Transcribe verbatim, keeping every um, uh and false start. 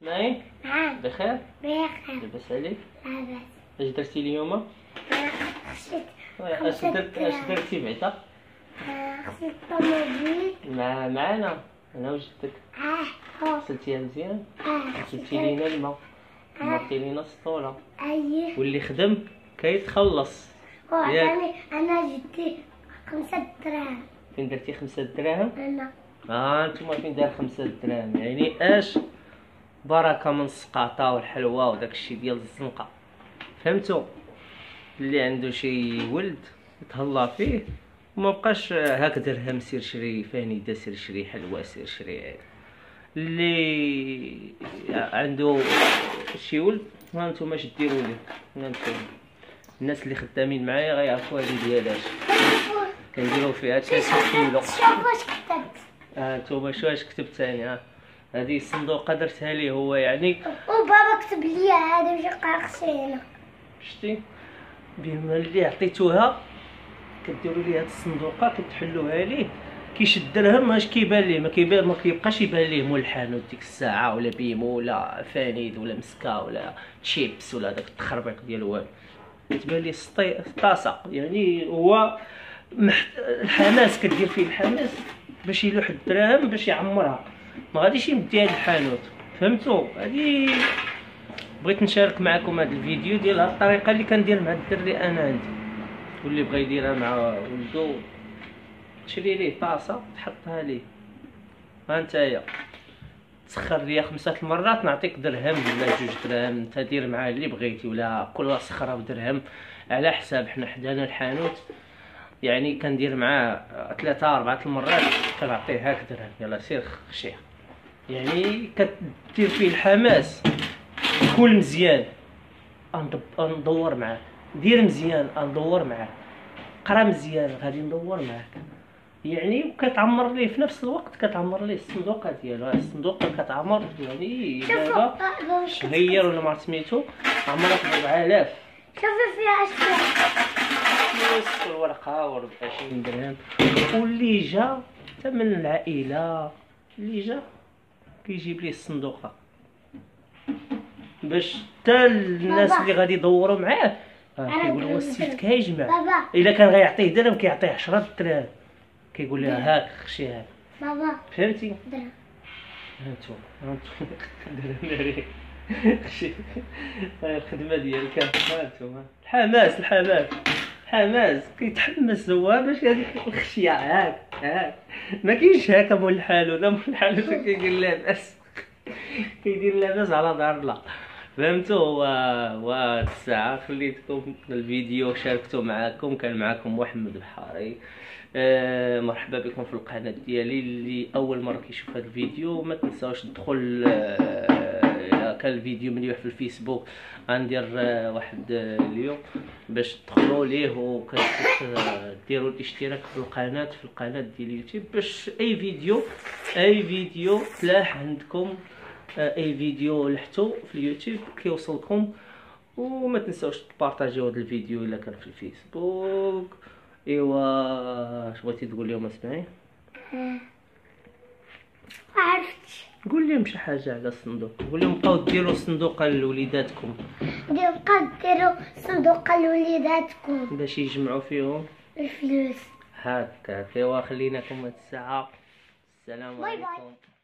نايم؟ نعم. بخير؟ بخير. لاباس عليك؟ لاباس. اش درتي اليوم؟ خشيت اش درت اش درتي بعدا؟ خشيت الطوموبيل مع معانا انا وجدتك. اه غسلتيها مزيان؟ اه غسلتي لينا الماء، مرتي لينا السطوله، ايه واللي خدم كيتخلص. وعطاني انا جدي خمسة دراهم. فين درتي خمسة دراهم؟ انا اه نتوما فين دار خمسة دراهم؟ يعني اش بركه من السقاطه والحلوى وداك الشيء ديال الزنقه. فهمتوا؟ اللي عنده شي ولد يتهلا فيه وما بقاش هاك درهم سير شري فانيده، سير شري حلوى، سير شري هذا. اللي عنده شي ولد ها نتوما اش ديروا ليه؟ ها نتوما الناس اللي خدامين معايا غيعرفوا هذه ديالاش كنديروا فيها ثلاثة كيلو. شوف واش كتبت. ها نتوما شو اش كتبت ثاني؟ ها هذه الصندوقه درتها ليه هو يعني. وبابا كتب لي هذا واش قاقصينا. شتي بما اللي عطيتوها كديروا ليه هاد الصندوقه كتحلوها ليه كيشد درهم اش كيبان ليه، ما كيبان ما كيبقاش يبان ليه مول الحانوت ديك الساعه ولا بيمو ولا فانيد ولا مسكا ولا تشيبس ولا داك التخربيق ديال والو، كتبان ليه سطي طاسه. يعني هو محت... الحماس كدير فيه الحماس باش يلوح الدراهم باش يعمرها، ما غاديش يمديها للحانوت. فهمتوا؟ هادي بغيت نشارك معكم هذا الفيديو ديال هاد الطريقه اللي كندير مع الدري انا عندي، واللي بغى يديرها مع ولدو تشري ليه طاسه تحطها ليه. ها نتايا تسخر ليا خمسة المرات نعطيك درهم ولا جوج دراهم، انت دير معاه اللي بغيتي، ولا كل سخره بدرهم على حساب. حنا حدانا الحانوت يعني كندير معاه ثلاثة أربعة المرات كنعطيه هاك درهم، يلا سير خشيه. يعني كدير فيه الحماس. كل مزيان ندور معاك، دير مزيان ندور معاك، قرا مزيان غادي ندور معاك. يعني كتعمر ليه في نفس الوقت كتعمر ليه الصندوقه ديالو. الصندوقه كتعمر يعني دابا شهير ولا ما سميتو عمرها ب أربعة آلاف. شوفي فيها اش فلوس والورقه و عشرين درهم. واللي جا حتى من العائله اللي جا كيجيب ليه الصندوقه باش حتى الناس اللي غادي يدوروا معاه كيقولوا السيد كيجمع. الا كان غيعطيه درهم كيعطيه عشرة دراهم، كيقول لها هاك خشي هاك. بابا فهمتي؟ درهم. هانتو هانتو درهم ناري خشي الخدمه ديالك. هانتو الحماس الحماس الحماس كيتحمس هو باش هذيك الخشيه هاك هاك. ما كاينش هكا مول الحالو، لا مول الحالو كيدير لاباس كيدير لاباس على دار الله. فهمتوا؟ وهاد الساعه خليتكم الفيديو شاركته معكم، كان معكم محمد بحاري. أه مرحبا بكم في القناه ديالي. اللي اول مره كيشوف هذا الفيديو ما تنساوش تدخل. أه كان الفيديو مليح في الفيسبوك غندير أه واحد أه اليوم باش تدخلوا ليه وكديروا الاشتراك في القناه في القناه ديال اليوتيوب باش اي فيديو اي فيديو تلاح عندكم، اي فيديو لحتو في اليوتيوب كيوصلكم. وما تنساوش تبارطاجيو هذا الفيديو الا كان في الفيسبوك. ايوا اش بغيتي تقول لهم اسمعي؟ ما عرفتش. قول لهم شي حاجه على الصندوق، قول لهم بقاو ديروا صندوقه لوليداتكم، بقاو ديروا صندوق لوليداتكم باش يجمعوا فيهم الفلوس. هكا. ايوا خليناكم هاد الساعه. السلام باي باي. عليكم.